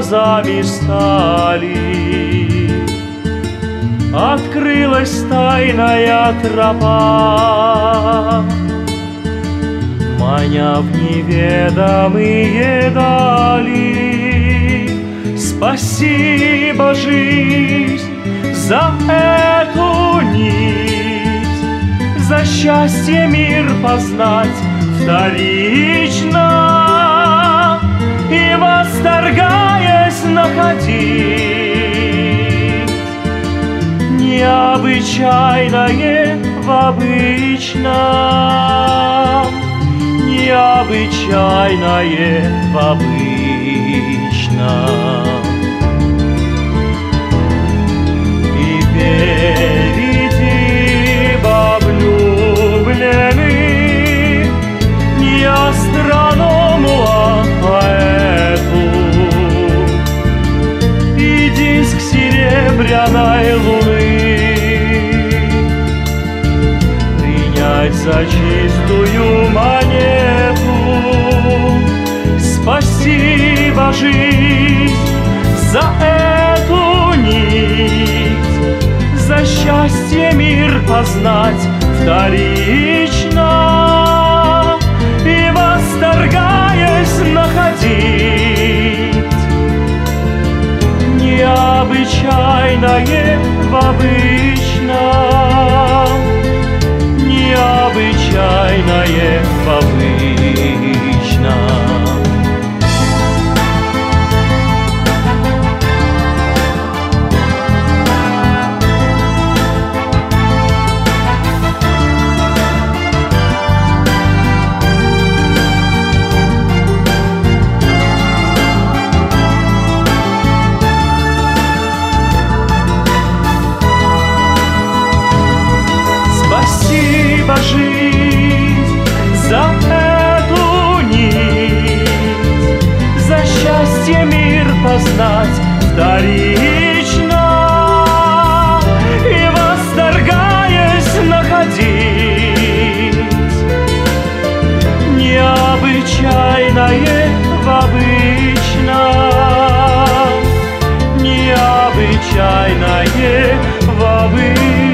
глазами стали. Открылась тайная тропа, маня в неведомые дали. Спасибо, жизнь, за эту нить, за счастье мир познать вторично и, восторгаясь, находить необычайное в обычном, необычайное в обычном. И впереди влюбленных не астроному, а поэту, и диск серебряной луны принять за чистую монету. Спасибо, жизнь, за эту нить, за счастье мир познать вторично и, восторгаясь, находить необычайное в обычном, необычайное в обычном. Спасибо, жизнь, за эту нить, за счастье мир познать вторично и, восторгаясь, находить необычайное в обычном, необычайное в обычном.